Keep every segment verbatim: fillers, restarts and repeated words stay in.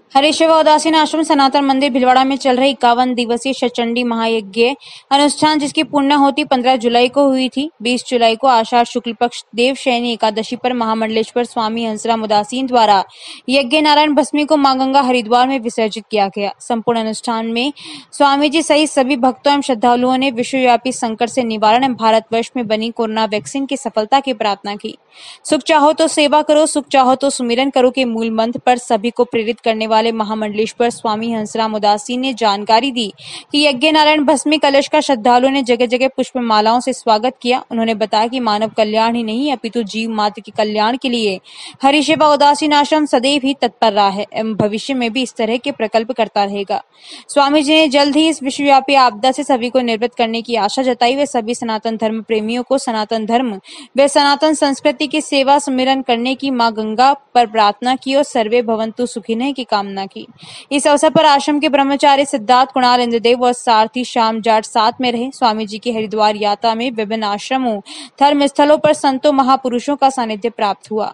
हरिशिव उदासीन आश्रम सनातन मंदिर भिलवाड़ा में चल रहे इक्यावन दिवसीय शतचंडी महायज्ञ अनुष्ठान, जिसकी पूर्णाहुति पंद्रह जुलाई को हुई थी। बीस जुलाई को आषाढ़ शुक्ल पक्ष देवशयनी एकादशी पर महामंडलेश्वर स्वामी हंसराम उदासीन द्वारा यज्ञ नारायण भस्मी को मां गंगा हरिद्वार में विसर्जित किया गया। संपूर्ण अनुष्ठान में स्वामी जी सहित सभी भक्तों एवं श्रद्धालुओं ने विश्वव्यापी संकट से निवारण एवं भारतवर्ष में बनी कोरोना वैक्सीन की सफलता की प्रार्थना की। सुख चाहो तो सेवा करो, सुख चाहो तो सुमिरन करो के मूल मंत्र पर सभी को प्रेरित करने वाले महामंडलेश्वर स्वामी हंसराम उदासी ने जानकारी दी कि यज्ञ नारायण भस्मी कलश का श्रद्धालुओं ने जगह जगह पुष्प मालाओं से स्वागत किया। उन्होंने बताया कि मानव कल्याण ही नहीं अपितु जीव मात्र के कल्याण के लिए हरिशिवा उदासीन आश्रम सदैव ही तत्पर रहा है एवं भविष्य में भी इस तरह के प्रकल्प करता रहेगा। स्वामी जी ने जल्द ही इस विश्वव्यापी आपदा से सभी को निर्वृत्त करने की आशा जताई। वे सभी सनातन धर्म प्रेमियों को सनातन धर्म व सनातन संस्कृति की सेवा सुमिरन करने की मां गंगा पर प्रार्थना की और सर्वे भवंतु सुखिनः की कामना की। इस अवसर पर आश्रम के ब्रह्मचारी सिद्धार्थ, कुणाल, इंद्रदेव और सारथी श्याम जाट साथ में रहे। स्वामी जी की हरिद्वार यात्रा में विभिन्न आश्रमों, धर्म स्थलों पर संतों महापुरुषों का सानिध्य प्राप्त हुआ।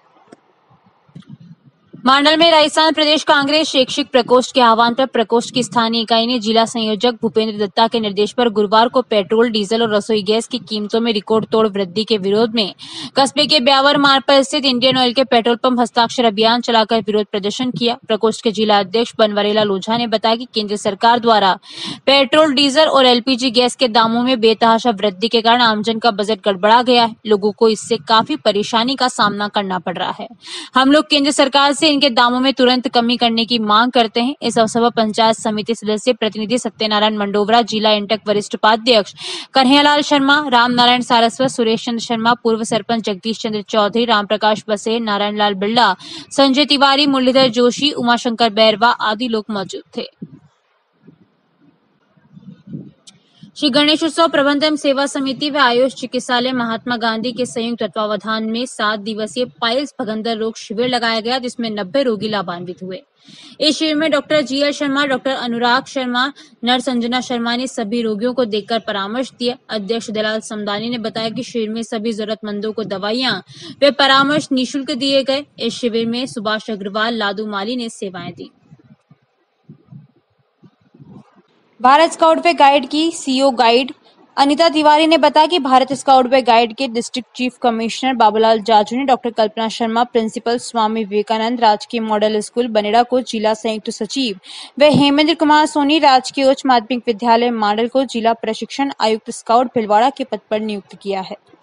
मंडल में राजस्थान प्रदेश कांग्रेस शैक्षिक प्रकोष्ठ के आह्वान पर प्रकोष्ठ की स्थानीय इकाई ने जिला संयोजक भूपेंद्र दत्ता के निर्देश पर गुरुवार को पेट्रोल, डीजल और रसोई गैस की कीमतों में रिकॉर्ड तोड़ वृद्धि के विरोध में कस्बे के ब्यावर मार्ग पर स्थित इंडियन ऑयल के पेट्रोल पंप हस्ताक्षर अभियान चलाकर विरोध प्रदर्शन किया। प्रकोष्ठ के जिला अध्यक्ष बनवरेला लोझा ने बताया कि केंद्र सरकार द्वारा पेट्रोल, डीजल और एलपीजी गैस के दामों में बेतहाशा वृद्धि के कारण आमजन का बजट गड़बड़ा गया है। लोगों को इससे काफी परेशानी का सामना करना पड़ रहा है। हम लोग केंद्र सरकार से इनके दामों में तुरंत कमी करने की मांग करते हैं। इस अवसर पर पंचायत समिति सदस्य प्रतिनिधि सत्यनारायण मंडोवरा, जिला इंटक वरिष्ठ उपाध्यक्ष कन्हैयालाल शर्मा, राम नारायण सारस्वत, सुरेश चंद्र शर्मा, पूर्व सरपंच जगदीश चंद्र चौधरी, राम प्रकाश बसेर, नारायण लाल बिरला, संजय तिवारी, मुरलीधर जोशी, उमाशंकर बैरवा आदि लोग मौजूद थे। श्री गणेशोत्सव प्रबंध एवं सेवा समिति व आयुष चिकित्सालय महात्मा गांधी के संयुक्त तत्वावधान में सात दिवसीय पाइल्स भगंदर रोग शिविर लगाया गया, जिसमें नब्बे रोगी लाभान्वित हुए। इस शिविर में doctor G L Sharma, doctor Anurag Sharma, nurse Anjana Sharma ने सभी रोगियों को देखकर परामर्श दिया। अध्यक्ष दलाल समदानी ने बताया कि शिविर में सभी जरूरतमंदों को दवाइयां व परामर्श निःशुल्क दिए गए। इस शिविर में सुभाष अग्रवाल, लादू माली ने सेवाएं दी। भारत स्काउट व गाइड की सीईओ गाइड अनिता तिवारी ने बताया कि भारत स्काउट व गाइड के district chief commissioner Babulal Jaju ने डॉक्टर कल्पना शर्मा, प्रिंसिपल स्वामी विवेकानंद राजकीय मॉडल स्कूल बनेड़ा को जिला संयुक्त सचिव व हेमेंद्र कुमार सोनी, राजकीय उच्च माध्यमिक विद्यालय मांडल को जिला प्रशिक्षण आयुक्त स्काउट भिलवाड़ा के पद पर नियुक्त किया है।